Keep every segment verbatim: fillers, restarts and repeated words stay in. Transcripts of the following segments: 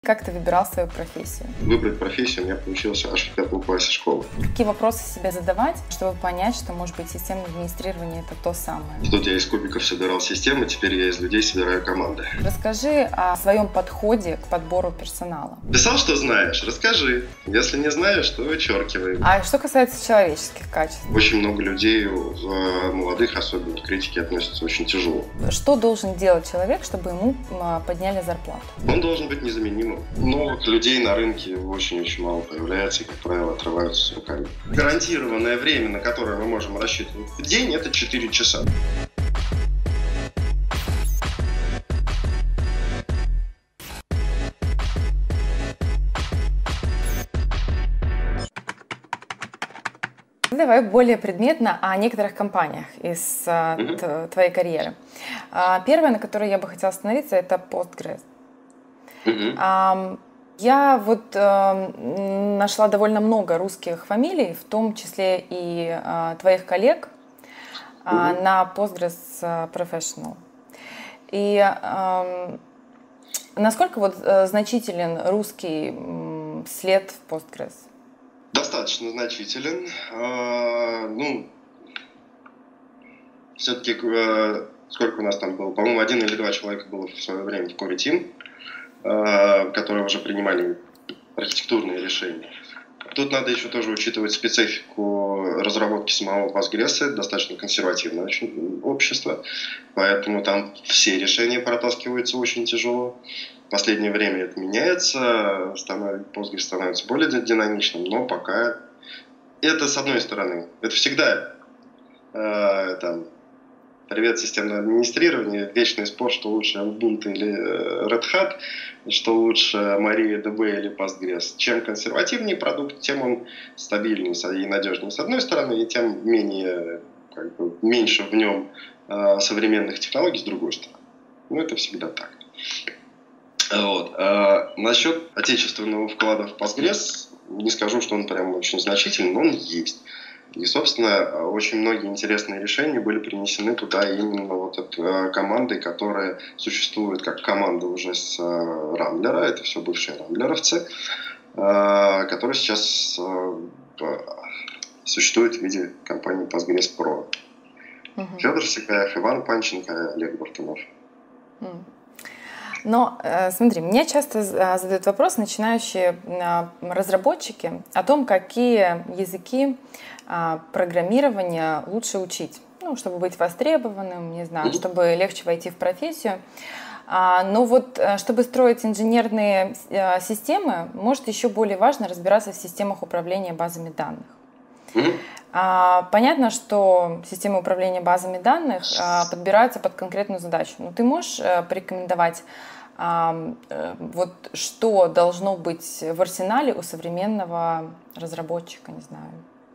Как ты выбирал свою профессию? Выбрать профессию у меня получилось аж в пятом классе школы. Какие вопросы себе задавать, чтобы понять, что, может быть, системное администрирование – это то самое? Тут я из кубиков собирал системы, теперь я из людей собираю команды. Расскажи о своем подходе к подбору персонала. Писал, что знаешь, расскажи. Если не знаешь, то вычеркивай. А что касается человеческих качеств? Очень много людей, молодых особенно, к критике относятся очень тяжело. Что должен делать человек, чтобы ему подняли зарплату? Он должен быть незаменимым. Новых людей на рынке очень-очень мало появляется и, как правило, отрываются с руками. Гарантированное время, на которое мы можем рассчитывать в день, это четыре часа. Давай более предметно о некоторых компаниях из mm-hmm. твоей карьеры. Первая, на которой я бы хотела остановиться, это Postgres. Mm-hmm. Я вот э, нашла довольно много русских фамилий, в том числе и э, твоих коллег э, mm-hmm. на Postgres Professional. И э, насколько вот э, значителен русский э, след в Postgres? Достаточно значителен. Э, ну, все-таки э, сколько у нас там было? По-моему, один или два человека было в свое время в Core Team, которые уже принимали архитектурные решения. Тут надо еще тоже учитывать специфику разработки самого Postgres. Это достаточно консервативное очень общество, поэтому там все решения протаскиваются очень тяжело. В последнее время это меняется, Postgres становится более динамичным, но пока это с одной стороны. Это всегда э, там, привет, системное администрирование, вечный спор, что лучше Ubuntu или Red Hat, что лучше MariaDB или Postgres. Чем консервативнее продукт, тем он стабильнее и надежнее с одной стороны, и тем менее, как бы, меньше в нем э, современных технологий с другой стороны. Ну, это всегда так. Вот. А насчет отечественного вклада в Postgres, не скажу, что он прям очень значительный, но он есть. И, собственно, очень многие интересные решения были принесены туда именно вот от команды, которая существует как команда уже с Рамблера, это все бывшие рамблеровцы, которые сейчас существуют в виде компании Postgres Pro. Угу. Федор Сикаев, Иван Панченко, Олег Бартунов. Угу. Но смотри, мне часто задают вопрос начинающие разработчики о том, какие языки программирования лучше учить, ну, чтобы быть востребованным, не знаю, mm-hmm. чтобы легче войти в профессию. Но вот чтобы строить инженерные системы, может еще более важно разбираться в системах управления базами данных. Mm-hmm. Понятно, что системы управления базами данных подбираются под конкретную задачу. Но ты можешь порекомендовать, вот что должно быть в арсенале у современного разработчика, не знаю.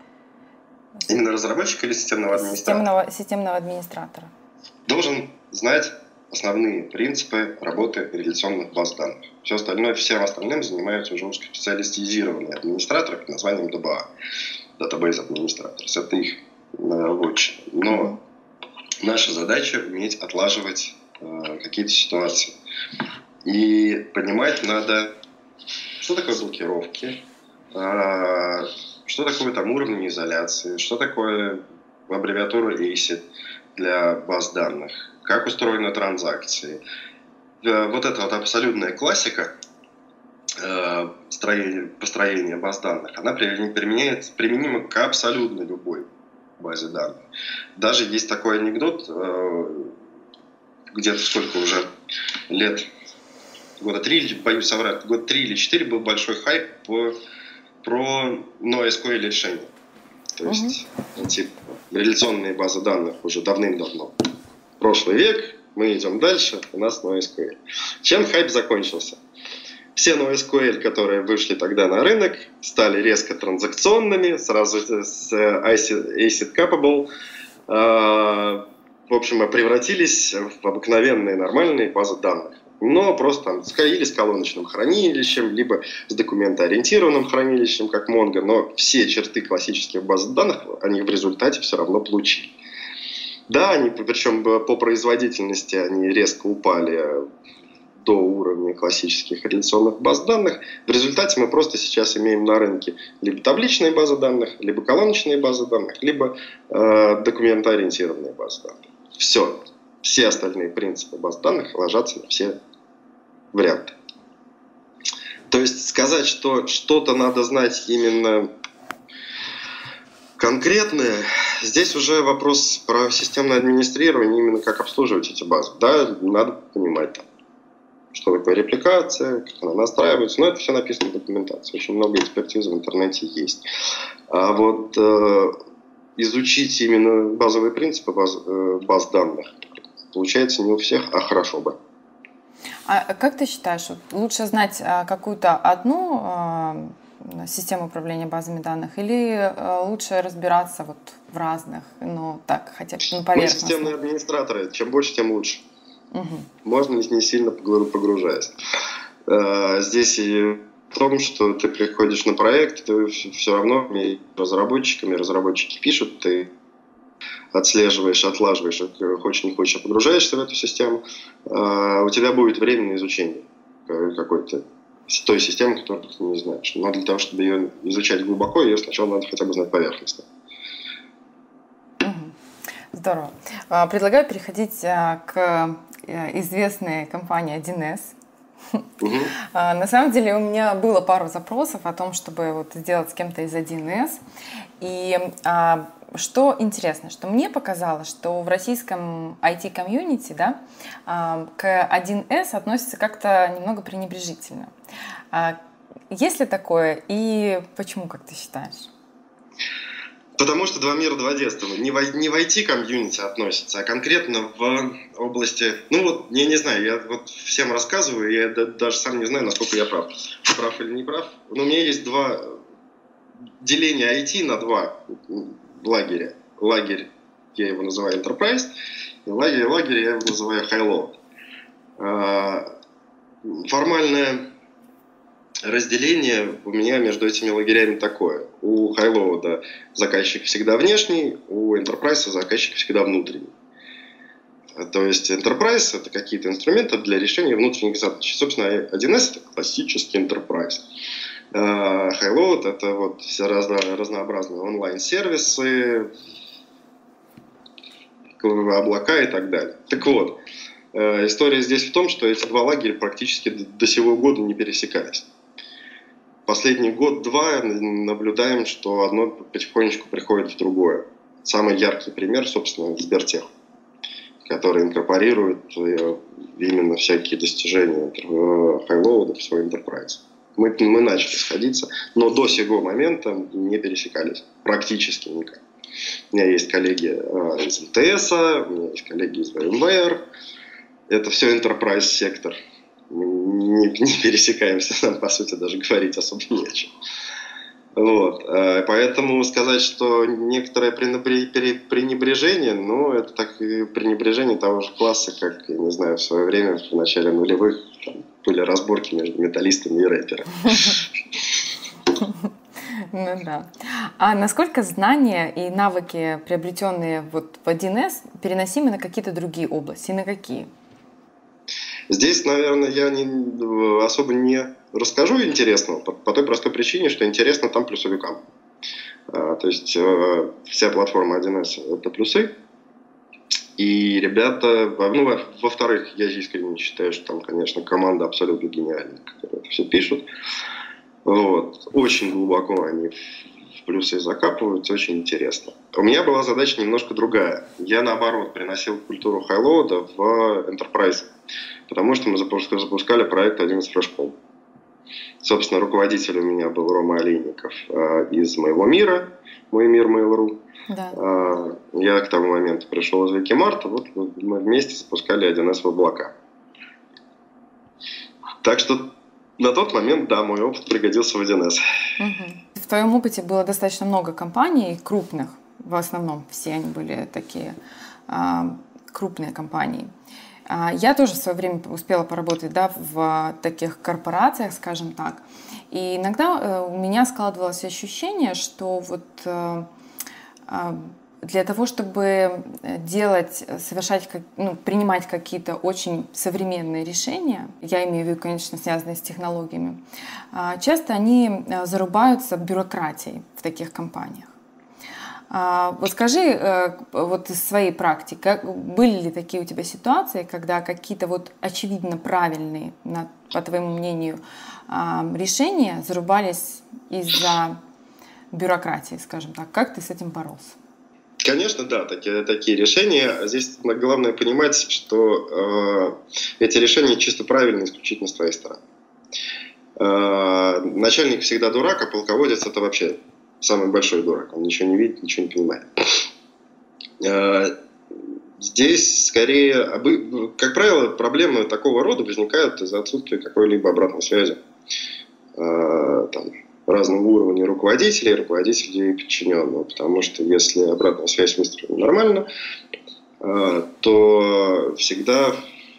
Именно разработчика или системного администратора? Системного, системного администратора. Должен знать основные принципы работы реляционных баз данных. Все остальное, всем остальным занимаются уже узкоспециализированные администраторы под названием ди би эй. Database Administrators. Это их вотчина. Но mm-hmm. наша задача уметь отлаживать э, какие-то ситуации. И понимать надо, что такое блокировки, э, что такое там уровни изоляции, что такое аббревиатура эйсид для баз данных, как устроены транзакции. Э, вот это вот абсолютная классика построения баз данных, она применяется, применима к абсолютно любой базе данных. Даже есть такой анекдот, где-то сколько уже лет, года три, боюсь соврать, год три или четыре был большой хайп по, про NoSQL решения. То uh-huh. есть эти реляционные базы данных уже давным-давно. Прошлый век, мы идем дальше, у нас NoSQL. Чем хайп закончился? Все NoSQL, которые вышли тогда на рынок, стали резко транзакционными, сразу с ACID capable, в общем, превратились в обыкновенные нормальные базы данных. Но просто там или с колоночным хранилищем, либо с документоориентированным хранилищем, как Mongo, но все черты классических баз данных они в результате все равно получили. Да, они, причем по производительности они резко упали до уровня классических реляционных баз данных. В результате мы просто сейчас имеем на рынке либо табличные базы данных, либо колоночные базы данных, либо э, документоориентированные базы данных. Все. Все остальные принципы баз данных ложатся на все варианты. То есть сказать, что что-то надо знать именно конкретное, здесь уже вопрос про системное администрирование, именно как обслуживать эти базы. Да, надо понимать, там, что такое репликация, как она настраивается, но это все написано в документации. Очень много экспертизы в интернете есть. А вот э, изучить именно базовые принципы баз, э, баз данных получается не у всех, а хорошо бы. А как ты считаешь, лучше знать какую-то одну систему управления базами данных или лучше разбираться вот в разных, ну так, хотя бы на поверхности? Мы системные администраторы, чем больше, тем лучше. Угу. Можно не сильно погружаясь. Здесь и в том, что ты приходишь на проект, ты все равно разработчиками, разработчики пишут, ты отслеживаешь, отлаживаешь, хочешь не хочешь, погружаешься в эту систему, у тебя будет время на изучение какой-то той системы, которую ты не знаешь. Но для того, чтобы ее изучать глубоко, ее сначала надо хотя бы знать поверхностно. Здорово. Предлагаю переходить к известной компании один эс. Угу. На самом деле у меня было пару запросов о том, чтобы вот сделать с кем-то из один эс. И а, что интересно, что мне показалось, что в российском ай ти-комьюнити, да, а, к один эс относятся как-то немного пренебрежительно. А, есть ли такое и почему, как ты считаешь? Потому что два мира, два детства. Не в, не в ай ти-комьюнити относятся, а конкретно в области... Ну вот, я не знаю, я вот всем рассказываю, я даже сам не знаю, насколько я прав. Прав или не прав. Но у меня есть два деления ай ти на два лагеря. Лагерь, я его называю Enterprise, и лагерь, лагерь я его называю High-Load. Формальное разделение у меня между этими лагерями такое. У High-Load заказчик всегда внешний, у Enterprise заказчик всегда внутренний. То есть Enterprise — это какие-то инструменты для решения внутренних задач. Собственно, один эс — это классический Enterprise. High-Load — это вот все разнообразные онлайн-сервисы, облака и так далее. Так вот, история здесь в том, что эти два лагеря практически до сего года не пересекались. Последний год-два наблюдаем, что одно потихонечку приходит в другое. Самый яркий пример, собственно, Сбертех, который инкорпорирует именно всякие достижения High-Load в свой Enterprise. Мы, мы начали сходиться, но до сего момента не пересекались практически никак. У меня есть коллеги из эм тэ эс, у меня есть коллеги из VMware. Это все Enterprise сектор. Мы не, не пересекаемся, нам, по сути, даже говорить особо не о чем. Вот. Поэтому сказать, что некоторое пренебрежение, ну, это так и пренебрежение того же класса, как, я не знаю, в свое время, в начале нулевых, там были разборки между металлистами и рэперами. Ну да. А насколько знания и навыки, приобретенные вот в один эс, переносимы на какие-то другие области? И на какие? Здесь, наверное, я не, особо не расскажу интересного, по, по той простой причине, что интересно там плюсовикам. А, то есть э, вся платформа один эс — это плюсы. И ребята, ну, во-вторых, я искренне считаю, что там, конечно, команда абсолютно гениальная, которые это все пишут. Вот. Очень глубоко они в плюсы закапываются, очень интересно. У меня была задача немножко другая. Я, наоборот, приносил культуру High-Load в Enterprise, потому что мы запускали проект один эс Fresh.com. Собственно, руководитель у меня был Рома Олейников из моего мира, мой мир Mail.ru. Да. Я к тому моменту пришел из Викимарта, вот мы вместе запускали один эс в облака. Так что на тот момент, да, мой опыт пригодился в один эс. Угу. В твоем опыте было достаточно много компаний крупных, в основном все они были такие а, крупные компании. А, я тоже в свое время успела поработать, да, в таких корпорациях, скажем так. И иногда э, у меня складывалось ощущение, что вот э, э, для того, чтобы делать, совершать, ну, принимать какие-то очень современные решения, я имею в виду, конечно, связанные с технологиями, часто они зарубаются бюрократией в таких компаниях. Вот скажи, вот из своей практики, были ли такие у тебя ситуации, когда какие-то вот очевидно правильные, по твоему мнению, решения зарубались из-за бюрократии, скажем так? Как ты с этим боролся? Конечно, да, такие, такие решения. Здесь главное понимать, что э, эти решения чисто правильные исключительно с твоей стороны. Э, начальник всегда дурак, а полководец это вообще самый большой дурак. Он ничего не видит, ничего не понимает. Э, здесь скорее, как правило, проблемы такого рода возникают из-за отсутствия какой-либо обратной связи. Э, там, разного уровня руководителей, руководителей и подчиненного. Потому что если обратная связь выстроена нормально, то всегда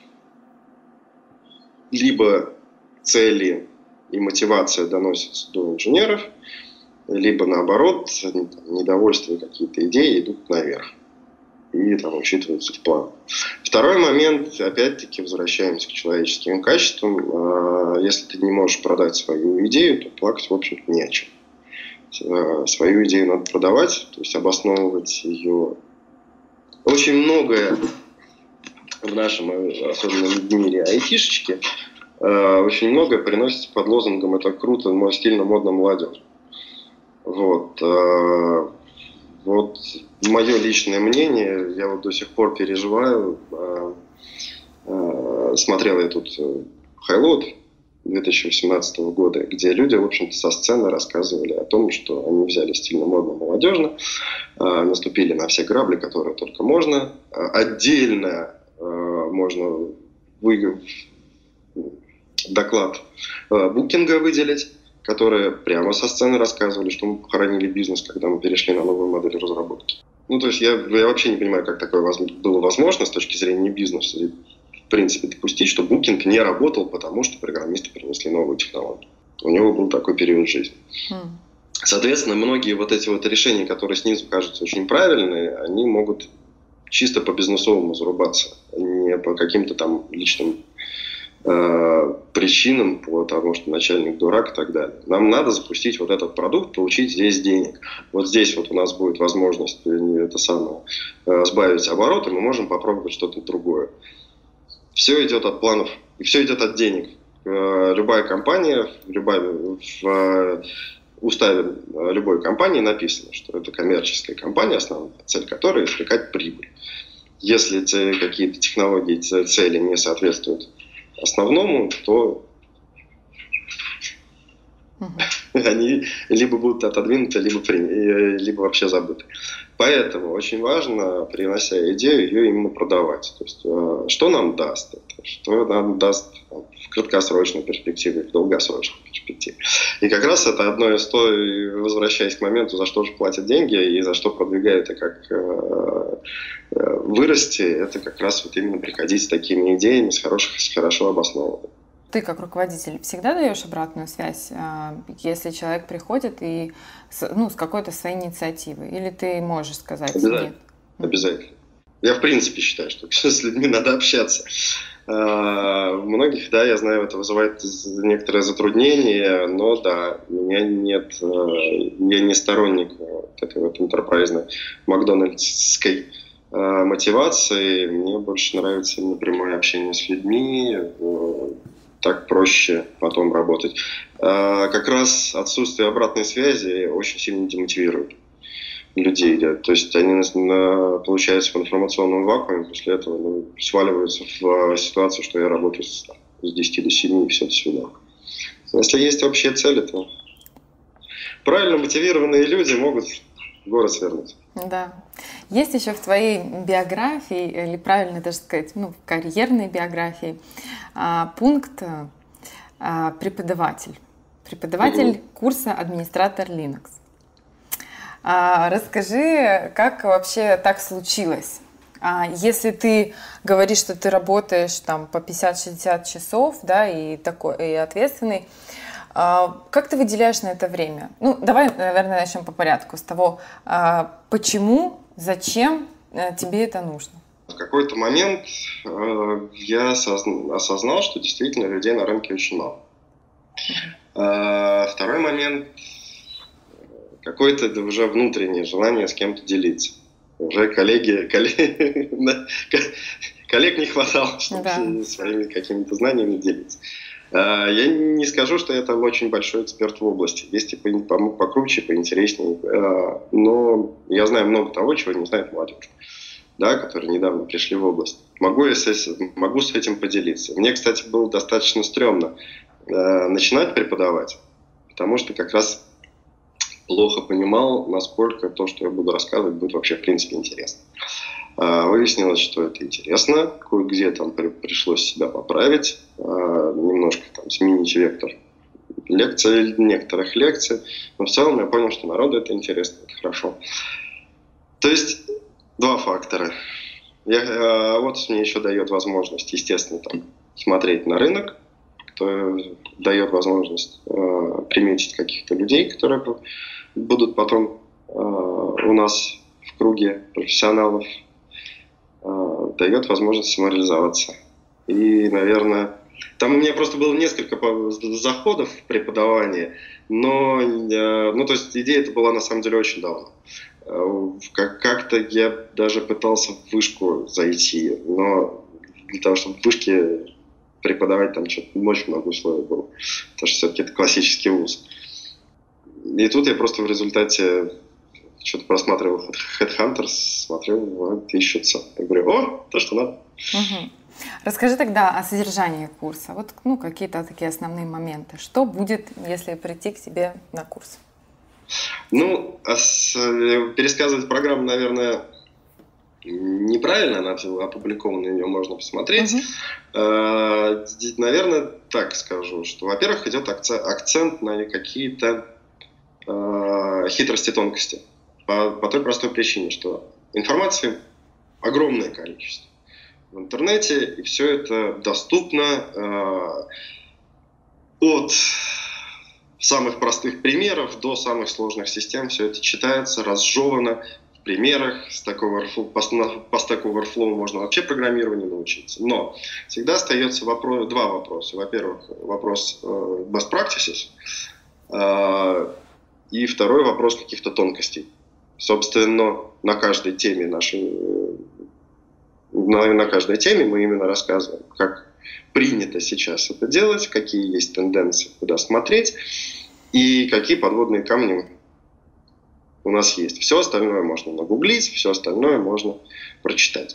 либо цели и мотивация доносятся до инженеров, либо наоборот, недовольство и какие-то идеи идут наверх и там учитываются в план. Второй момент, опять-таки, возвращаемся к человеческим качествам. Если ты не можешь продать свою идею, то плакать, в общем-то, не о чем. Свою идею надо продавать, то есть обосновывать ее. Очень многое в нашем, особенно мире айтишечки, очень многое приносится под лозунгом «это круто, мой стильно, модно, молодежь». Вот. Вот мое личное мнение, я вот до сих пор переживаю. Смотрел я тут Хайлот две тысячи восемнадцатого года, где люди, в общем-то, со сцены рассказывали о том, что они взяли стильно, модно, молодежно, наступили на все грабли, которые только можно. Отдельно можно вы... доклад букинга выделить, которые прямо со сцены рассказывали, что мы похоронили бизнес, когда мы перешли на новую модель разработки. Ну, то есть я, я вообще не понимаю, как такое было возможно с точки зрения бизнеса. И, в принципе, допустить, что букинг не работал, потому что программисты принесли новую технологию. У него был такой период жизни. Mm. Соответственно, многие вот эти вот решения, которые снизу кажутся очень правильные, они могут чисто по бизнесовому зарубаться, не по каким-то там личным причинам, потому что начальник дурак и так далее. Нам надо запустить вот этот продукт, получить здесь денег. Вот здесь вот у нас будет возможность это самое, сбавить обороты, мы можем попробовать что-то другое. Все идет от планов, и все идет от денег. Любая компания, любая, в уставе любой компании написано, что это коммерческая компания, основная цель которой извлекать прибыль. Если эти какие-то технологии, цели не соответствуют основному, то uh-huh. они либо будут отодвинуты, либо, при... либо вообще забыты. Поэтому очень важно, принося идею, ее именно продавать. То есть, что нам даст это, что нам даст в краткосрочной перспективе, в долгосрочной перспективе. И как раз это одно из того, возвращаясь к моменту, за что же платят деньги и за что продвигают и как вырасти, это как раз вот именно приходить с такими идеями, с, хороших, с хорошо обоснованными. Ты как руководитель всегда даешь обратную связь, если человек приходит и ну, с какой-то своей инициативой? Или ты можешь сказать Обязательно. Нет? Обязательно. Я в принципе считаю, что с людьми надо общаться. У многих, да, я знаю, это вызывает некоторые затруднения, но да, у меня нет, я не сторонник вот этой вот энтерпрайзной макдональдской мотивации. Мне больше нравится именно прямое общение с людьми, так проще потом работать. Как раз отсутствие обратной связи очень сильно демотивирует людей. То есть они получаются в информационном вакууме, после этого ну, сваливаются в ситуацию, что я работаю с, с десяти до семи, и все, до свидания. Если есть общие цели, то правильно мотивированные люди могут город свернуть. Да. Есть еще в твоей биографии, или правильно даже сказать, ну, в карьерной биографии, пункт преподаватель. Преподаватель угу. курса администратор Linux. Расскажи, как вообще так случилось? Если ты говоришь, что ты работаешь там по пятьдесят-шестьдесят часов, да, и такой, и ответственный, Как ты выделяешь на это время? Ну, давай, наверное, начнем по порядку, с того, почему, зачем тебе это нужно? В какой-то момент я осознал, что действительно людей на рынке очень мало. Uh-huh. Второй момент – какое-то уже внутреннее желание с кем-то делиться. Уже коллеги, коллеги коллег не хватало, чтобы да. своими какими-то знаниями делиться. Я не скажу, что я там очень большой эксперт в области. Есть и покруче, поинтереснее. Но я знаю много того, чего не знает молодежь, да, которые недавно пришли в область. Могу, я с, могу с этим поделиться. Мне, кстати, было достаточно стрёмно начинать преподавать, потому что как раз плохо понимал, насколько то, что я буду рассказывать, будет вообще в принципе интересно. Выяснилось, что это интересно, кое-где там пришлось себя поправить, немножко там сменить вектор лекций, некоторых лекций, но в целом я понял, что народу это интересно, это хорошо. То есть два фактора. Я, вот мне еще дает возможность, естественно, там, смотреть на рынок, кто дает возможность э, приметить каких-то людей, которые будут потом э, у нас в круге профессионалов, э, дает возможность самореализоваться. И, наверное, там у меня просто было несколько заходов в преподавание, но, э, ну, то есть идея эта была на самом деле очень давно. Как-то я даже пытался в вышку зайти, но для того, чтобы в вышке преподавать, там что-то очень много условий было, потому что все-таки это классический вуз. И тут я просто в результате что-то просматривал Headhunters, смотрел, вот, ищутся. Я говорю, о, то, что надо. Угу. Расскажи тогда о содержании курса. Вот, ну, какие-то такие основные моменты. Что будет, если прийти к тебе на курс? Ну, пересказывать программу, наверное, неправильно, она опубликована, ее можно посмотреть. Uh-huh. Наверное, так скажу, что, во-первых, идет акцент на какие-то хитрости, тонкости. По, по той простой причине, что информации огромное количество в интернете, и все это доступно от самых простых примеров до самых сложных систем. Все это читается, разжевано в примерах. С такого, по, по Stack Overflow можно вообще программированию научиться. Но всегда остается вопрос, два вопроса. Во-первых, вопрос best practices, и второй вопрос каких-то тонкостей. Собственно, на каждой теме нашей, на, на каждой теме мы именно рассказываем, как принято сейчас это делать, какие есть тенденции, куда смотреть и какие подводные камни у нас есть. Все остальное можно нагуглить, все остальное можно прочитать.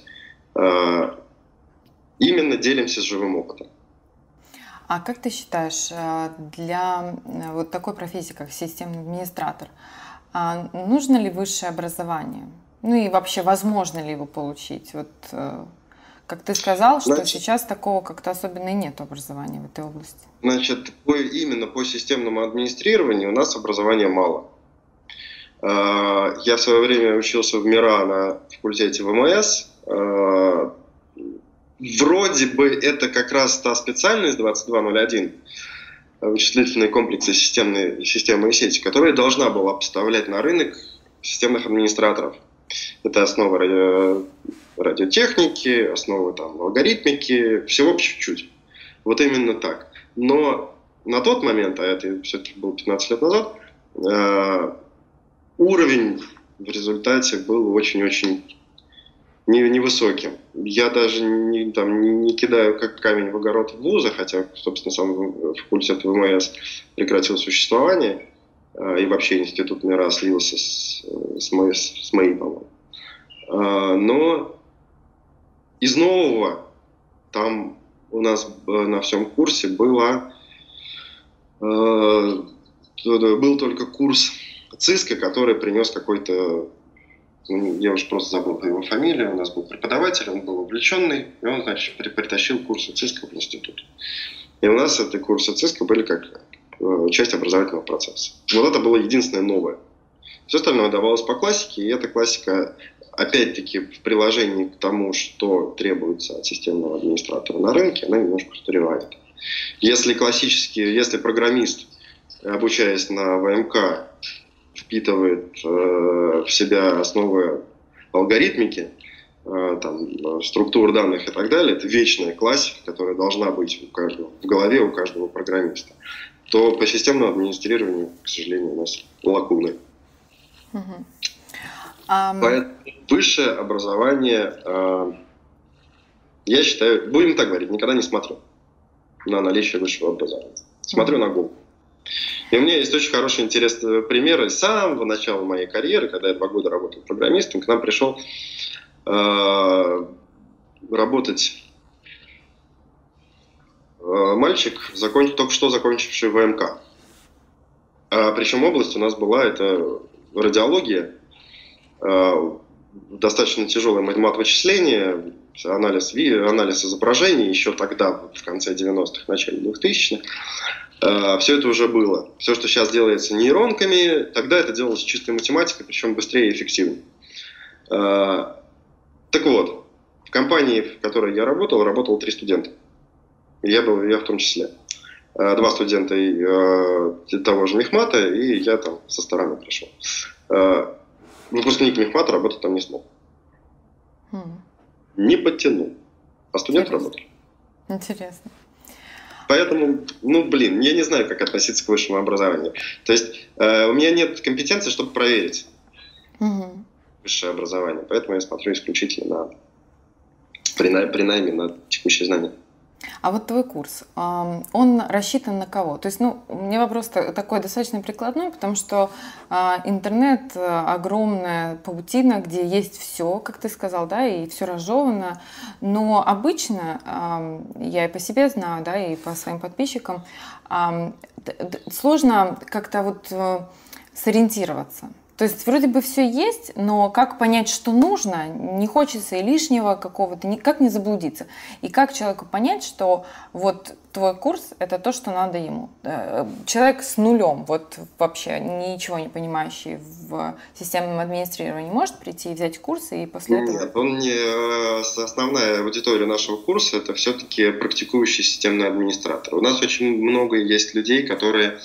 Именно делимся с живым опытом. А как ты считаешь, для вот такой профессии, как системный администратор, нужно ли высшее образование? Ну и вообще, возможно ли его получить? Вот, как ты сказал, что значит, сейчас такого как-то особенно и нет образования в этой области. Значит, по, именно по системному администрированию у нас образования мало. Я в свое время учился в МИРА на факультете ВМС. Вроде бы это как раз та специальность двадцать два ноль один, вычислительные комплексы системные, системы и сети, которая должна была поставлять на рынок системных администраторов. Это основа радио, радиотехники, основа там, алгоритмики, всего по чуть-чуть. Вот именно так. Но на тот момент, а это все-таки было пятнадцать лет назад, э, уровень в результате был очень-очень невысоким. Я даже не, там, не, не кидаю как камень в огород в вуза, хотя, собственно, сам факультет ВМС прекратил существование, и вообще институт МИРА слился с, с, моей, с моей, по-моему. Но из нового там у нас на всем курсе было, был только курс ЦИСКа, который принес какой-то, я уже просто забыл по его фамилии, у нас был преподаватель, он был увлеченный, и он, значит, притащил курсы ЦИСКа в институт. И у нас эти курсы ЦИСКа были как часть образовательного процесса. Вот это было единственное новое. Все остальное давалось по классике, и эта классика, опять-таки, в приложении к тому, что требуется от системного администратора на рынке, она немножко устаревает. Если классический, если программист обучаясь на вэ эм ка, впитывает в себя основы алгоритмики, там, структур данных и так далее, это вечная классика, которая должна быть у каждого, в голове у каждого программиста, то по системному администрированию, к сожалению, у нас лакуны. Угу. Um... Поэтому высшее образование, я считаю, будем так говорить, никогда не смотрю на наличие высшего образования. Смотрю на Google. И у меня есть очень хорошие, интересные примеры. С самого начала моей карьеры, когда я два года работал программистом, к нам пришел э, работать э, мальчик, закон, только что закончивший вэ эм ка. А, причем область у нас была это радиология, э, достаточно тяжелое матвычисление, анализ, анализ изображений еще тогда, в конце девяностых, начале двухтысячных. Все это уже было. Все, что сейчас делается нейронками, тогда это делалось чистой математикой, причем быстрее и эффективнее. Так вот, в компании, в которой я работал, работало три студента. И я был, я в том числе. Два студента того же мехмата, и я там со стороны пришел. Выпускник мехмата работать там не смог. Mm. Не подтянул. А студент работал. Интересно. Поэтому, ну, блин, я не знаю, как относиться к высшему образованию. То есть э, у меня нет компетенции, чтобы проверить угу. высшее образование. Поэтому я смотрю исключительно на при, при найме на текущие знания. А вот твой курс, он рассчитан на кого? То есть, ну, у меня вопрос такой достаточно прикладной, потому что интернет огромная паутина, где есть все, как ты сказал, да, и все разжевано. Но обычно, я и по себе знаю, да, и по своим подписчикам, сложно как-то вот сориентироваться. То есть вроде бы все есть, но как понять, что нужно, не хочется и лишнего какого-то, как не заблудиться. И как человеку понять, что вот твой курс – это то, что надо ему. Человек с нулем, вот вообще ничего не понимающий в системном администрировании, может прийти и взять курсы и после этого… Нет, он не… Основная аудитория нашего курса – это все-таки практикующие системные администраторы. У нас очень много есть людей, которые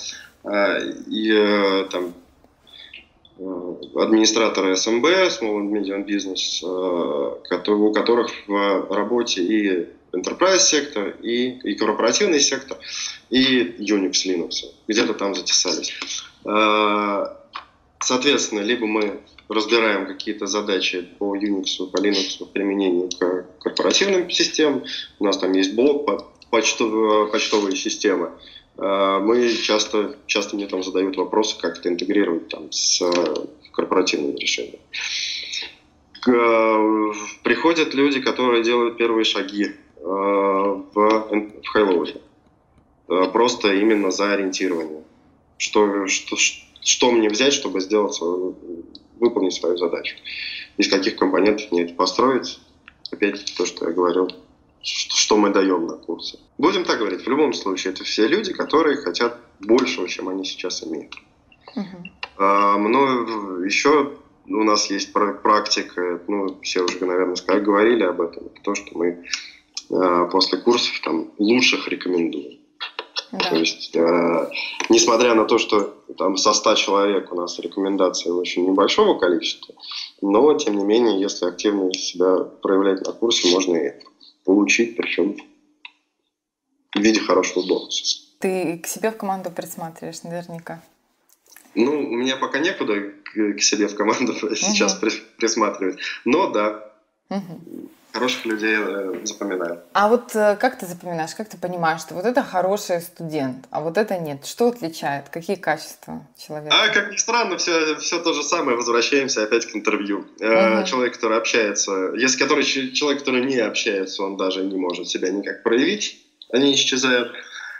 и там… администраторы эс эм би, Small and Medium Business, у которых в работе и Enterprise сектор, и, и корпоративный сектор, и Unix, Linux. Где-то там затесались. Соответственно, либо мы разбираем какие-то задачи по Unix, по Linux в применении к корпоративным системам. У нас там есть блок, почтовые, почтовые системы. Мы часто, часто мне там задают вопросы, как это интегрировать там, с корпоративными решениями. Приходят люди, которые делают первые шаги в, в хайлоуде. Просто именно за ориентирование. Что, что, что мне взять, чтобы сделать свою, выполнить свою задачу. Из каких компонентов мне это построить. Опять то, что я говорил. Что мы даем на курсе. Будем так говорить, в любом случае, это все люди, которые хотят большего, чем они сейчас имеют. Uh-huh. А, но еще у нас есть практика, ну, все уже, наверное, сказали, говорили об этом, это то, что мы а, после курсов там лучших рекомендуем. Uh-huh. То есть, а, несмотря на то, что там со ста человек у нас рекомендации очень небольшого количества, но, тем не менее, если активно себя проявлять на курсе, можно и получить, причем в виде хорошего бонуса. Ты к себе в команду присматриваешь наверняка? Ну, у меня пока некуда к себе в команду uh-huh. сейчас присматривать, но да, uh-huh. хороших людей запоминаю. А вот как ты запоминаешь, как ты понимаешь, что вот это хороший студент, а вот это нет? Что отличает? Какие качества человека? А, как ни странно, все, все то же самое. Возвращаемся опять к интервью. Uh-huh. Человек, который общается, если который, человек, который не общается, он даже не может себя никак проявить, они исчезают.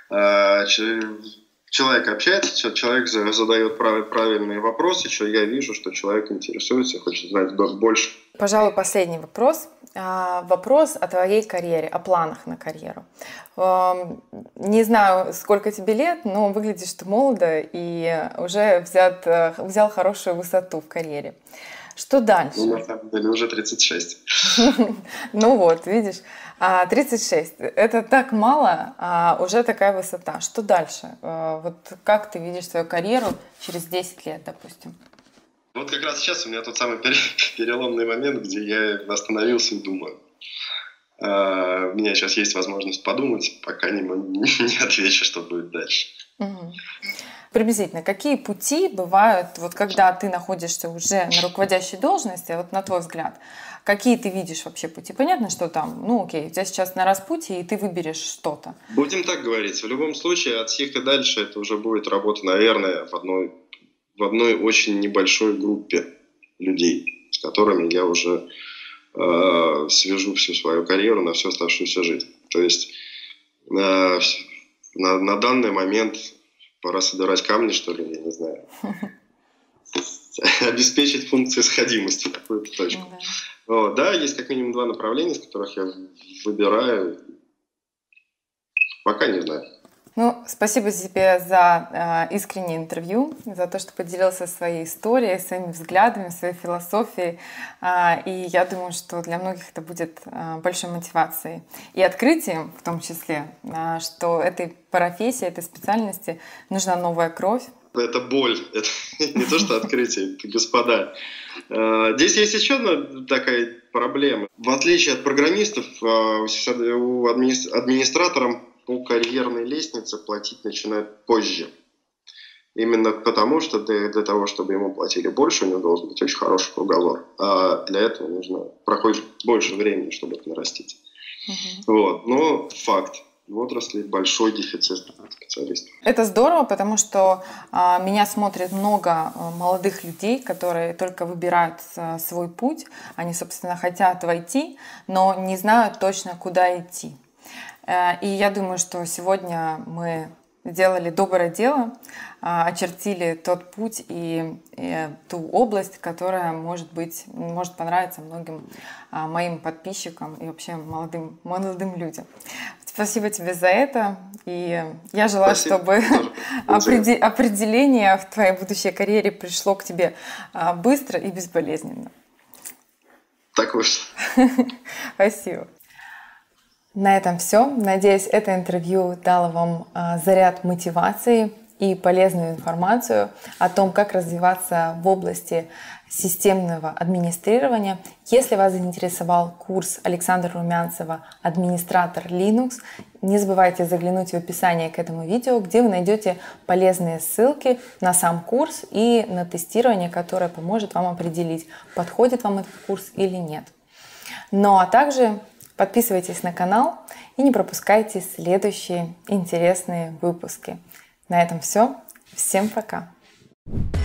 Человек общается, человек задает правильные вопросы, что я вижу, что человек интересуется, хочет знать больше. Пожалуй, последний вопрос. Вопрос о твоей карьере, о планах на карьеру. Не знаю, сколько тебе лет, но выглядишь ты молодо и уже взят, взял хорошую высоту в карьере. Что дальше? Ну, на самом деле уже тридцать шесть. Ну вот, видишь. тридцать шесть. Это так мало, а уже такая высота. Что дальше? Вот как ты видишь свою карьеру через десять лет, допустим? Вот как раз сейчас у меня тот самый переломный момент, где я остановился и думаю. У меня сейчас есть возможность подумать, пока не, не отвечу, что будет дальше. Угу. Приблизительно, какие пути бывают, вот когда ты находишься уже на руководящей должности, вот на твой взгляд, какие ты видишь вообще пути? Понятно, что там, ну окей, у тебя сейчас на распутье, и ты выберешь что-то. Будем так говорить. В любом случае, от сих и дальше это уже будет работа, наверное, в одной, в одной очень небольшой группе людей, с которыми я уже э, свяжу всю свою карьеру на всю оставшуюся жизнь. То есть э, на, на данный момент пора собирать камни, что ли, я не знаю. Обеспечить функцию сходимости, какую-то точку. Да. Вот, да, есть как минимум два направления, из которых я выбираю. Пока не знаю. Ну, спасибо тебе за э, искреннее интервью, за то, что поделился своей историей, своими взглядами, своей философией. Э, и я думаю, что для многих это будет э, большой мотивацией и открытием, в том числе, э, что этой профессии, этой специальности нужна новая кровь. Это боль, это не то, что открытие, господа. Здесь есть еще одна такая проблема. В отличие от программистов, у администраторам по карьерной лестнице платить начинают позже. Именно потому, что для, для того, чтобы ему платили больше, у него должен быть очень хороший уговор. А для этого нужно проходит больше времени, чтобы это нарастить. Угу. Вот. Но факт. В отрасли большой дефицит специалистов. Это здорово, потому что а, меня смотрит много молодых людей, которые только выбирают а, свой путь. Они, собственно, хотят войти, но не знают точно, куда идти. А, и я думаю, что сегодня мы сделали доброе дело, а, очертили тот путь и, и ту область, которая может быть, может понравиться многим а, моим подписчикам и вообще молодым, молодым людям. Спасибо тебе за это, и я желаю, Спасибо. чтобы определение в твоей будущей карьере пришло к тебе быстро и безболезненно. Так вышло. Спасибо. На этом все. Надеюсь, это интервью дало вам заряд мотивации и полезную информацию о том, как развиваться в области системного администрирования. Если вас заинтересовал курс Александра Румянцева «Администратор Linux», не забывайте заглянуть в описание к этому видео, где вы найдете полезные ссылки на сам курс и на тестирование, которое поможет вам определить, подходит вам этот курс или нет. Ну а также подписывайтесь на канал и не пропускайте следующие интересные выпуски. На этом все. Всем пока!